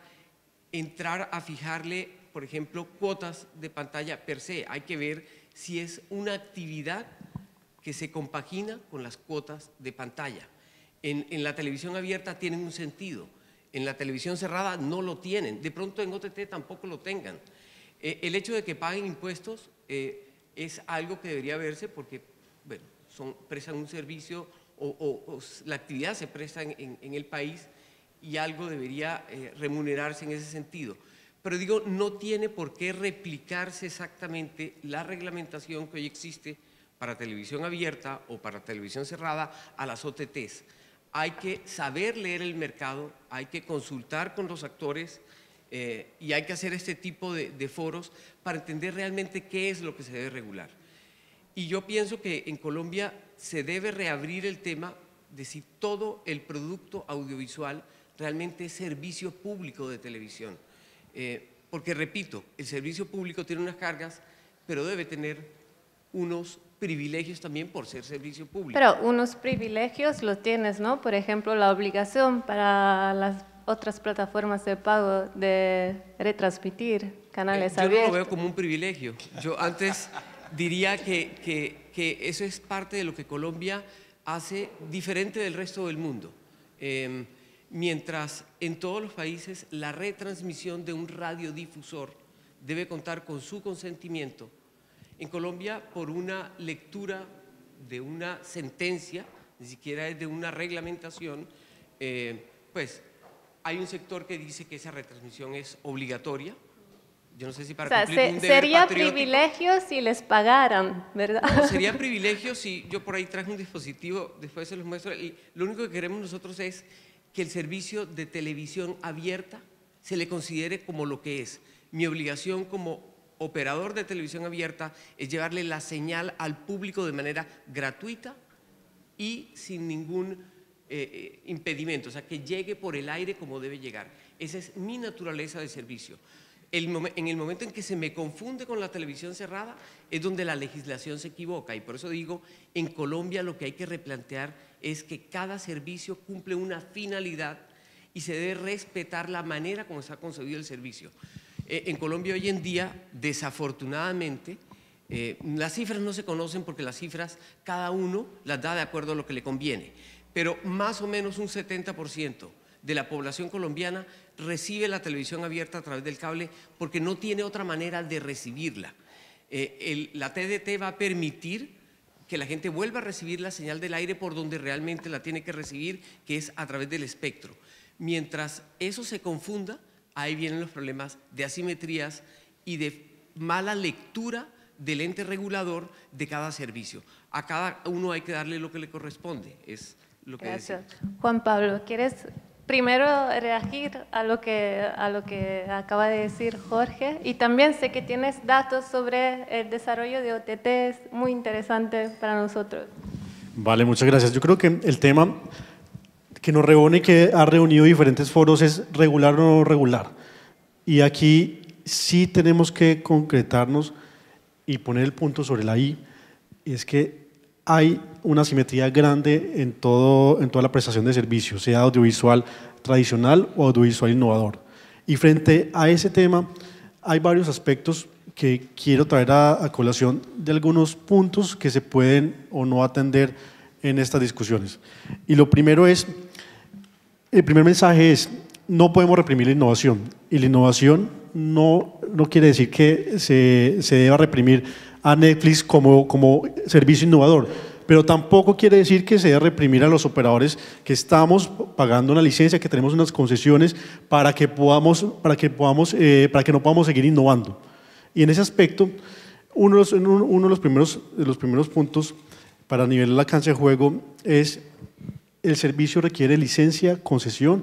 entrar a fijarle, por ejemplo, cuotas de pantalla per se. Hay que ver si es una actividad que se compagina con las cuotas de pantalla. En, en la televisión abierta tienen un sentido, en la televisión cerrada no lo tienen, de pronto en O T T tampoco lo tengan. Eh, el hecho de que paguen impuestos eh, es algo que debería verse porque, bueno, son, prestan un servicio O, o, o la actividad se presta en, en, en el país y algo debería eh, remunerarse en ese sentido. Pero digo, no tiene por qué replicarse exactamente la reglamentación que hoy existe para televisión abierta o para televisión cerrada a las O T Tes. Hay que saber leer el mercado, hay que consultar con los actores eh, y hay que hacer este tipo de, de foros para entender realmente qué es lo que se debe regular. Y yo pienso que en Colombia se debe reabrir el tema de si todo el producto audiovisual realmente es servicio público de televisión. Eh, porque, repito, el servicio público tiene unas cargas, pero debe tener unos privilegios también por ser servicio público. Pero unos privilegios los tienes, ¿no? Por ejemplo, la obligación para las otras plataformas de pago de retransmitir canales eh, yo abiertos. Yo no lo veo como un privilegio. Yo antes diría que, que, que eso es parte de lo que Colombia hace diferente del resto del mundo. Eh, mientras en todos los países la retransmisión de un radiodifusor debe contar con su consentimiento, en Colombia por una lectura de una sentencia, ni siquiera es de una reglamentación, eh, pues hay un sector que dice que esa retransmisión es obligatoria. Yo no sé si para o sea, cumplir se, un deber sería patriótico, privilegio si les pagaran, ¿verdad? No, sería privilegio si yo por ahí traje un dispositivo, después se los muestro, y lo único que queremos nosotros es que el servicio de televisión abierta se le considere como lo que es. Mi obligación como operador de televisión abierta es llevarle la señal al público de manera gratuita y sin ningún eh, impedimento, o sea, que llegue por el aire como debe llegar. Esa es mi naturaleza de servicio. El momen- en el momento en que se me confunde con la televisión cerrada es donde la legislación se equivoca, y por eso digo, en Colombia lo que hay que replantear es que cada servicio cumple una finalidad y se debe respetar la manera como está concebido el servicio. Eh, en Colombia hoy en día, desafortunadamente, eh, las cifras no se conocen porque las cifras cada uno las da de acuerdo a lo que le conviene, pero más o menos un setenta por ciento de la población colombiana recibe la televisión abierta a través del cable porque no tiene otra manera de recibirla. Eh, el, la T D T va a permitir que la gente vuelva a recibir la señal del aire por donde realmente la tiene que recibir, que es a través del espectro. Mientras eso se confunda, ahí vienen los problemas de asimetrías y de mala lectura del ente regulador de cada servicio. A cada uno hay que darle lo que le corresponde, es lo que Gracias. decimos. Juan Pablo, ¿quieres primero reagir a lo que, a lo que acaba de decir Jorge? Y también sé que tienes datos sobre el desarrollo de O T Ts muy interesante para nosotros. Vale, muchas gracias. Yo creo que el tema que nos reúne y que ha reunido diferentes foros es regular o no regular. Y aquí sí tenemos que concretarnos y poner el punto sobre la I, y es que hay una asimetría grande en, todo, en toda la prestación de servicios, sea audiovisual tradicional o audiovisual innovador. Y frente a ese tema hay varios aspectos que quiero traer a, a colación de algunos puntos que se pueden o no atender en estas discusiones. Y lo primero es, el primer mensaje es, no podemos reprimir la innovación, y la innovación no, no quiere decir que se, se deba reprimir a Netflix como, como servicio innovador, pero tampoco quiere decir que se debe reprimir a los operadores que estamos pagando una licencia, que tenemos unas concesiones para que, podamos, para que, podamos, eh, para que no podamos seguir innovando. Y en ese aspecto, uno de los, uno de los, primeros, de los primeros puntos para nivelar la cancha de juego es el servicio requiere licencia, concesión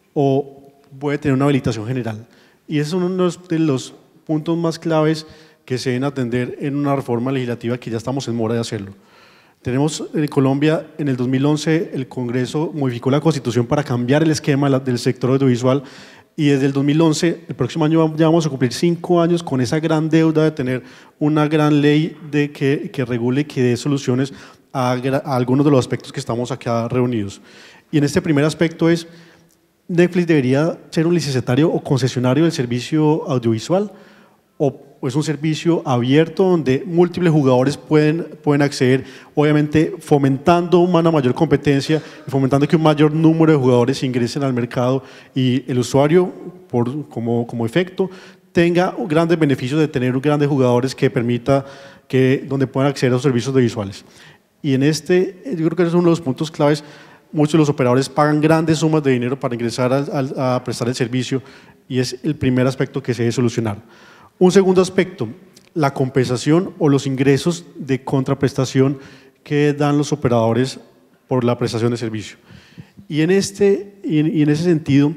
o puede tener una habilitación general. Y ese es uno de los puntos más claves que se deben atender en una reforma legislativa que ya estamos en mora de hacerlo. Tenemos en Colombia, en el dos mil once, el Congreso modificó la Constitución para cambiar el esquema del sector audiovisual, y desde el dos mil once, el próximo año ya vamos a cumplir cinco años con esa gran deuda de tener una gran ley de que, que regule y que dé soluciones a, a algunos de los aspectos que estamos acá reunidos. Y en este primer aspecto es, ¿Netflix debería ser un licenciatario o concesionario del servicio audiovisual? ¿O es un servicio abierto donde múltiples jugadores pueden, pueden acceder, obviamente fomentando una mayor competencia y fomentando que un mayor número de jugadores ingresen al mercado y el usuario, por, como, como efecto, tenga grandes beneficios de tener grandes jugadores que permita que, donde puedan acceder a los servicios audiovisuales? Y en este, yo creo que ese es uno de los puntos claves. Muchos de los operadores pagan grandes sumas de dinero para ingresar a, a, a prestar el servicio, y es el primer aspecto que se debe solucionar. Un segundo aspecto, la compensación o los ingresos de contraprestación que dan los operadores por la prestación de servicio. Y en, este, y en, y en ese sentido,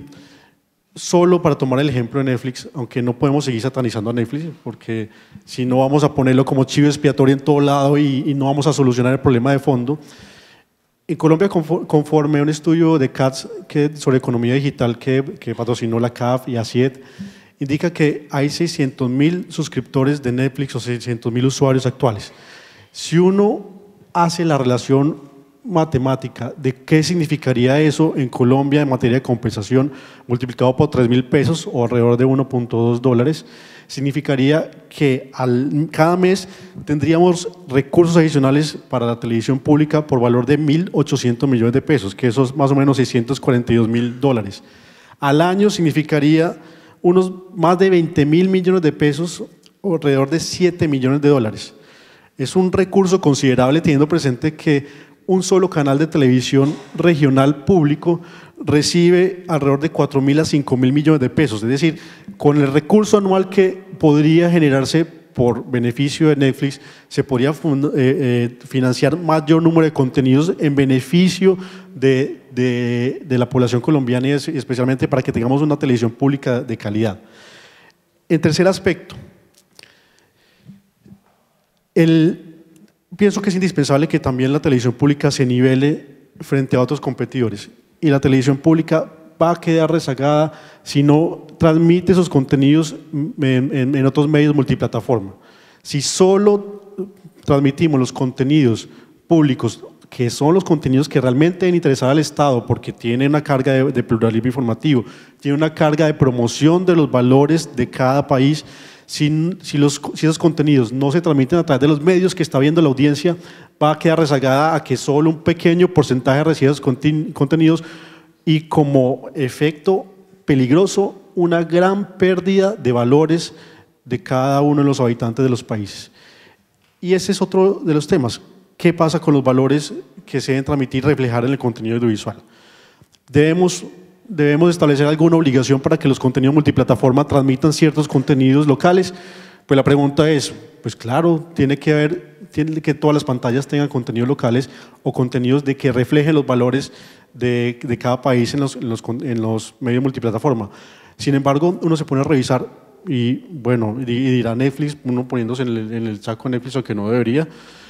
solo para tomar el ejemplo de Netflix, aunque no podemos seguir satanizando a Netflix, porque si no vamos a ponerlo como chivo expiatorio en todo lado y, y no vamos a solucionar el problema de fondo. En Colombia, conforme a un estudio de C A T S que, sobre economía digital que, que patrocinó la C A F y ACIET, indica que hay seiscientos mil suscriptores de Netflix o seiscientos mil usuarios actuales. Si uno hace la relación matemática de qué significaría eso en Colombia en materia de compensación, multiplicado por tres mil pesos o alrededor de uno punto dos dólares, significaría que al, cada mes tendríamos recursos adicionales para la televisión pública por valor de mil ochocientos millones de pesos, que eso es más o menos seiscientos cuarenta y dos mil dólares. Al año significaría unos más de veinte mil millones de pesos o alrededor de siete millones de dólares. Es un recurso considerable teniendo presente que un solo canal de televisión regional público recibe alrededor de cuatro mil a cinco mil millones de pesos. Es decir, con el recurso anual que podría generarse por beneficio de Netflix, se podría eh, eh, financiar mayor número de contenidos en beneficio de, de, de la población colombiana y especialmente para que tengamos una televisión pública de calidad. En tercer aspecto, el, pienso que es indispensable que también la televisión pública se nivele frente a otros competidores, y la televisión pública va a quedar rezagada si no transmite esos contenidos en, en, en otros medios multiplataforma. Si solo transmitimos los contenidos públicos, que son los contenidos que realmente deben interesar al Estado, porque tienen una carga de, de pluralismo informativo, tiene una carga de promoción de los valores de cada país. Si, si, los, si esos contenidos no se transmiten a través de los medios que está viendo la audiencia, va a quedar rezagada a que solo un pequeño porcentaje reciba esos contenidos y, como efecto peligroso, una gran pérdida de valores de cada uno de los habitantes de los países. Y ese es otro de los temas. ¿Qué pasa con los valores que se deben transmitir y reflejar en el contenido audiovisual? Debemos, debemos establecer alguna obligación para que los contenidos multiplataforma transmitan ciertos contenidos locales. Pues la pregunta es, pues claro, tiene que haber, tiene que todas las pantallas tengan contenidos locales o contenidos de que reflejen los valores de, de cada país en los, en, los, en los medios multiplataforma. Sin embargo, uno se pone a revisar y bueno, y dirá Netflix, uno poniéndose en el, en el saco de Netflix o que no debería.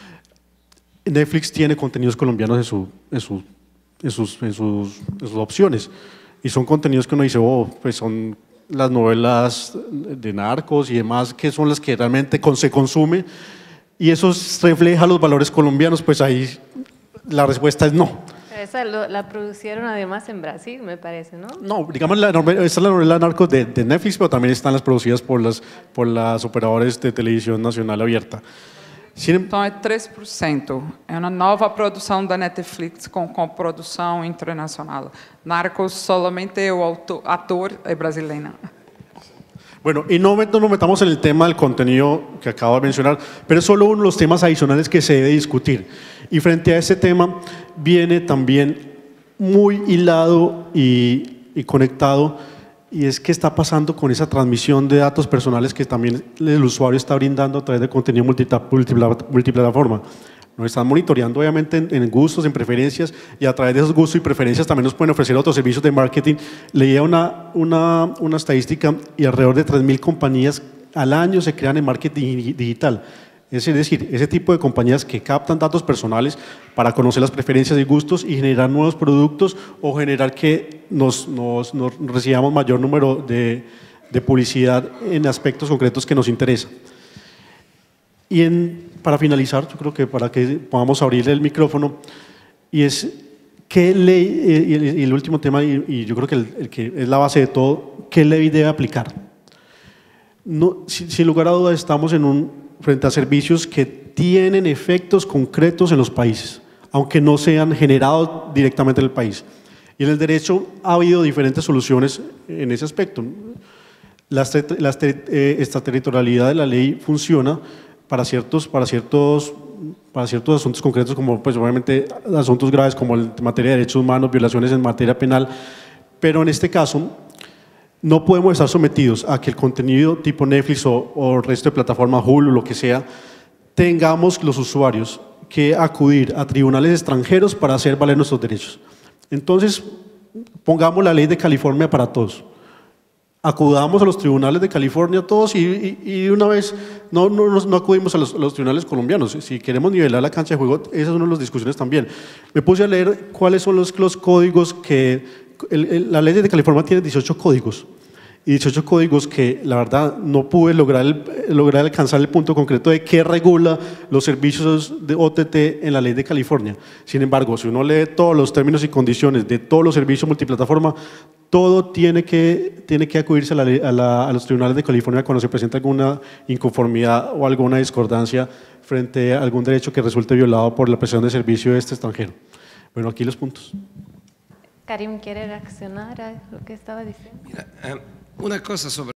Netflix tiene contenidos colombianos en, su, en, su, en, sus, en, sus, en sus opciones y son contenidos que uno dice, oh, pues son las novelas de narcos y demás, que son las que realmente con, se consume, y eso refleja los valores colombianos. Pues ahí la respuesta es no. Esa lo, la producieron además en Brasil, me parece, ¿no? No, digamos, la, esta es la novela Narcos de, de Netflix, pero también están las producidas por las, por las operadoras de televisión nacional abierta. Então é três por cento. É uma nova produção da Netflix com coprodução internacional. Narcos, solamente o autor, ator é brasileiro. Bueno, y no, no nos metamos en el tema del contenido que acabo de mencionar, pero es solo uno de los temas adicionales que se debe discutir. Y frente a ese tema viene también muy hilado y, y conectado, y es qué está pasando con esa transmisión de datos personales que también el usuario está brindando a través de contenido multiplataforma. Nos están monitoreando obviamente en, en gustos, en preferencias, y a través de esos gustos y preferencias también nos pueden ofrecer otros servicios de marketing. Leía una, una, una estadística y alrededor de tres mil compañías al año se crean en marketing digital. Es decir, ese tipo de compañías que captan datos personales para conocer las preferencias y gustos y generar nuevos productos o generar que nos, nos, nos recibamos mayor número de, de publicidad en aspectos concretos que nos interesan. Y en, para finalizar, yo creo que para que podamos abrir el micrófono, y es qué ley, y el, y el último tema, y, y yo creo que, el, el que es la base de todo, qué ley debe aplicar. No, sin, sin lugar a dudas estamos en un, frente a servicios que tienen efectos concretos en los países, aunque no sean generados directamente en el país. Y en el derecho ha habido diferentes soluciones en ese aspecto. La, la eh, extraterritorialidad de la ley funciona para ciertos, para, ciertos, para ciertos asuntos concretos, como pues obviamente asuntos graves como en materia de derechos humanos, violaciones en materia penal, pero en este caso no podemos estar sometidos a que el contenido tipo Netflix o, o el resto de plataformas, Hulu, lo que sea, tengamos los usuarios que acudir a tribunales extranjeros para hacer valer nuestros derechos. Entonces, pongamos la ley de California para todos. Acudamos a los tribunales de California todos y, y, y una vez no, no, no acudimos a los, a los tribunales colombianos. Si queremos nivelar la cancha de juego, esa es una de las discusiones también. Me puse a leer cuáles son los, los códigos que… El, el, la ley de California tiene dieciocho códigos y dieciocho códigos que la verdad no pude lograr, el, lograr alcanzar el punto concreto de qué regula los servicios de O T T en la ley de California. Sin embargo, si uno lee todos los términos y condiciones de todos los servicios multiplataforma, todo tiene que, tiene que acudirse a, la, a, la, a los tribunales de California cuando se presenta alguna inconformidad o alguna discordancia frente a algún derecho que resulte violado por la prestación de servicio de este extranjero. Bueno, aquí los puntos. Karim, ¿quiere reaccionar a lo que estaba diciendo? Mira, eh, una cosa sobre